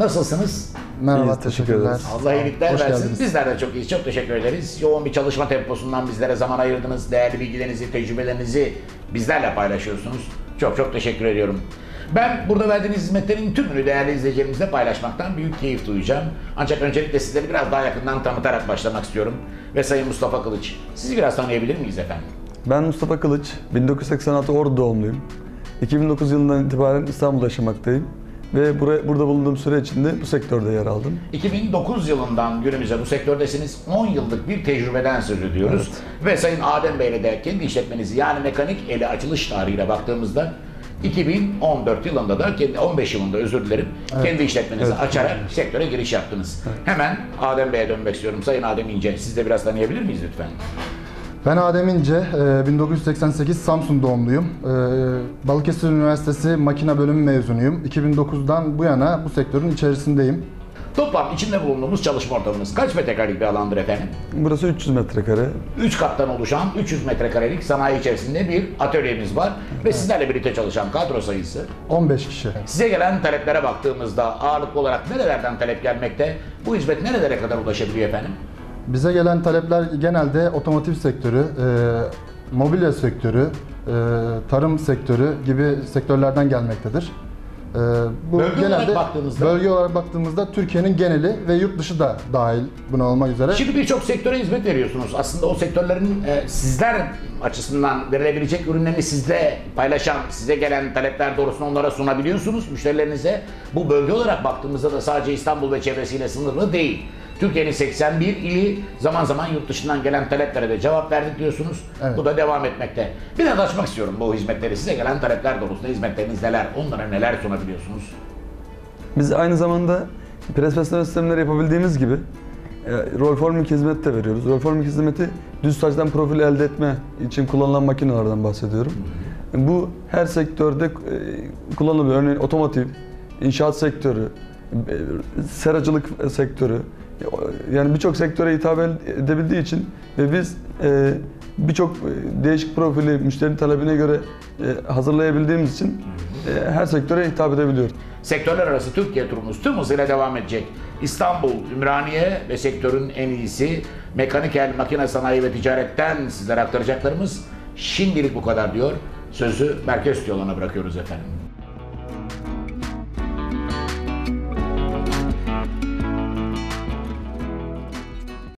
Nasılsınız? Merhaba, İyiyiz, teşekkür teşekkürler. ederiz. Allah iyilikler Hoş versin. geldiniz. Bizler de çok iyiyiz. Çok teşekkür ederiz. Yoğun bir çalışma temposundan bizlere zaman ayırdınız. Değerli bilgilerinizi, tecrübelerinizi bizlerle paylaşıyorsunuz. Çok çok teşekkür ediyorum. Ben burada verdiğiniz hizmetlerin tümünü değerli izleyicilerimizle paylaşmaktan büyük keyif duyacağım. Ancak öncelikle sizleri biraz daha yakından tanıtarak başlamak istiyorum. Ve Sayın Mustafa Kılıç, sizi biraz tanıyabilir miyiz efendim? Ben Mustafa Kılıç, 1986 Ordu doğumluyum. 2009 yılından itibaren İstanbul'da yaşamaktayım. Ve burada bulunduğum süre içinde bu sektörde yer aldım. 2009 yılından günümüze bu sektördesiniz. 10 yıllık bir tecrübeden söz ediyoruz. Ve Sayın Adem Bey'le de kendi işletmenizi yani mekanik eli açılış tarihine baktığımızda 2014 yılında da 15 yılında özür dilerim kendi işletmenizi açarak sektöre giriş yaptınız. Hemen Adem Bey'e dönmek istiyorum. Sayın Adem İnce, siz de biraz tanıyabilir miyiz lütfen? Ben Adem İnce, 1988 Samsun doğumluyum. Balıkesir Üniversitesi Makine Bölümü mezunuyum. 2009'dan bu yana bu sektörün içerisindeyim. Toplam içinde bulunduğumuz çalışma ortamınız kaç metrekarelik bir alandır efendim? Burası 300 metrekare. 3 kattan oluşan 300 metrekarelik sanayi içerisinde bir atölyemiz var ve sizlerle birlikte çalışan kadro sayısı 15 kişi. Size gelen taleplere baktığımızda ağırlıklı olarak nerelerden talep gelmekte? Bu hizmet nerelere kadar ulaşabiliyor efendim? Bize gelen talepler genelde otomotiv sektörü, mobilya sektörü, tarım sektörü gibi sektörlerden gelmektedir. Bu Bölge olarak baktığımızda? bölge olarak baktığımızda Türkiye'nin geneli ve yurt dışı da dahil buna olmak üzere. Şimdi birçok sektöre hizmet veriyorsunuz. Aslında o sektörlerin sizler açısından verilebilecek ürünlerini sizle paylaşan, size gelen talepler doğrusunda onlara sunabiliyorsunuz müşterilerinize. Bu bölge olarak baktığımızda da sadece İstanbul ve çevresiyle sınırlı değil. Türkiye'nin 81 ili zaman zaman yurt dışından gelen taleplere de cevap verdik diyorsunuz. Evet. Bu da devam etmekte. Biraz açmak istiyorum bu hizmetleri. Size gelen talepler doğrusunda hizmetleriniz neler? Onlara neler sunabiliyorsunuz? Biz aynı zamanda presbesleme sistemleri yapabildiğimiz gibi roll forming hizmeti de veriyoruz. Roll forming hizmeti düz saçtan profil elde etme için kullanılan makinelerden bahsediyorum. Bu her sektörde kullanılıyor. Örneğin otomotiv, inşaat sektörü, seracılık sektörü, yani birçok sektöre hitap edebildiği için ve biz birçok değişik profili müşterinin talebine göre hazırlayabildiğimiz için her sektöre hitap edebiliyoruz. Sektörler arası Türkiye turumuz tüm hızıyla devam edecek. İstanbul, Ümraniye ve sektörün en iyisi mekanikel, makine sanayi ve ticaretten sizlere aktaracaklarımız şimdilik bu kadar diyor. Sözü merkez stüdyolarına bırakıyoruz efendim.